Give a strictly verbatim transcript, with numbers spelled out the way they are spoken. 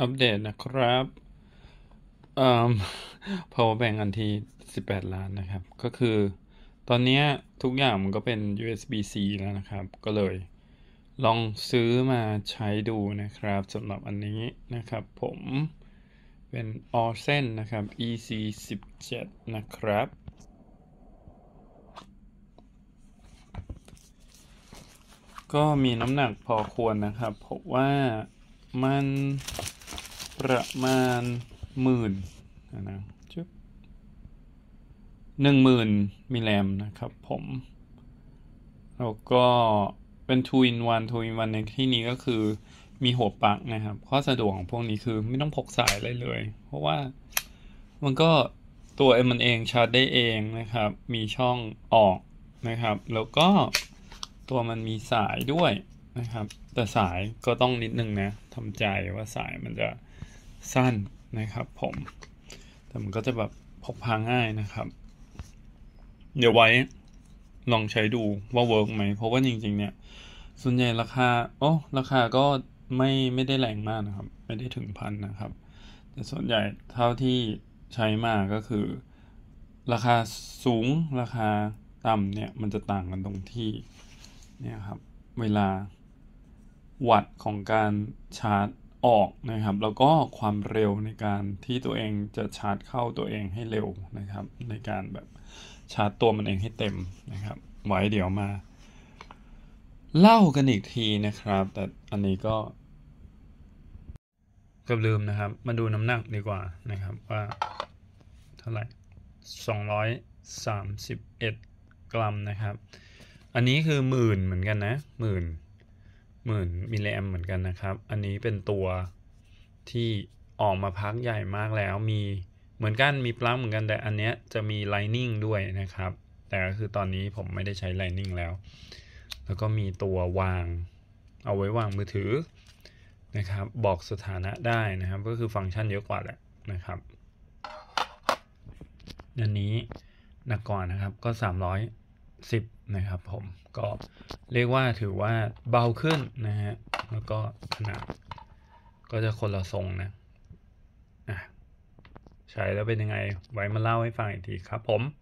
อัปเดตนะครับเอ่อ power bank อันที่สิบแปดล้านนะครับ ก็คือตอนนี้ทุกอย่างมันก็เป็น ยู เอส บี ซี แล้วนะครับ ก็เลยลองซื้อมาใช้ดูนะครับสำหรับอันนี้นะครับผมเป็น Orsen นะครับ อี ซี สิบเจ็ด นะครับก็มีน้ำหนักพอควรนะครับเพราะว่ามันประมาณหมื่นนะจุ๊บหนึ่งหมื่นมิลลิแอมนะครับผมแล้วก็เป็น two in one two in one ในที่นี้ก็คือมีหัวปลั๊กนะครับข้อสะดวกของพวกนี้คือไม่ต้องพกสายเลยเลยเพราะว่ามันก็ตัวมันเองชาร์จได้เองนะครับมีช่องออกนะครับแล้วก็ตัวมันมีสายด้วยนะครับแต่สายก็ต้องนิดนึงนะทำใจว่าสายมันจะสั้นนะครับผมแต่มันก็จะแบบพกพาง่ายนะครับเดี๋ยวไว้ลองใช้ดูว่าเวิร์กไหมเพราะว่าจริงๆเนี่ยส่วนใหญ่ราคาโอ้ราคาก็ไม่ไม่ได้แรงมากนะครับไม่ได้ถึงพันนะครับแต่ส่วนใหญ่เท่าที่ใช้มาก็คือราคาสูงราคาต่ำเนี่ยมันจะต่างกันตรงที่เนี่ยครับเวลาวัตต์ของการชาร์จออกนะครับแล้วก็ความเร็วในการที่ตัวเองจะชาร์จเข้าตัวเองให้เร็วนะครับในการแบบชาร์จตัวมันเองให้เต็มนะครับไว้เดี๋ยวมาเล่ากันอีกทีนะครับแต่อันนี้ก็เกือบลืมนะครับมาดูน้ำหนักดีกว่านะครับว่าเท่าไหร่สองร้อยสามสิบเอ็ดกรัมนะครับอันนี้คือหมื่นเหมือนกันนะหมื่นหมื่นมิลลิแอมเหมือนกันนะครับอันนี้เป็นตัวที่ออกมาพักใหญ่มากแล้วมีเหมือนกันมีปลั๊กเหมือนกันแต่อันเนี้ยจะมี Lightning ด้วยนะครับแต่ก็คือตอนนี้ผมไม่ได้ใช้ Lightning แล้วแล้วก็มีตัววางเอาไว้วางมือถือนะครับบอกสถานะได้นะครับก็คือฟังก์ชันเยอะกว่าแหละนะครับอันนี้หนักกว่านะครับก็สามร้อยสิบนะครับผมก็เรียกว่าถือว่าเบาขึ้นนะฮะแล้วก็ขนาดก็จะคนละทรงนะอ่ะใช้แล้วเป็นยังไงไว้มาเล่าให้ฟังอีกทีครับผม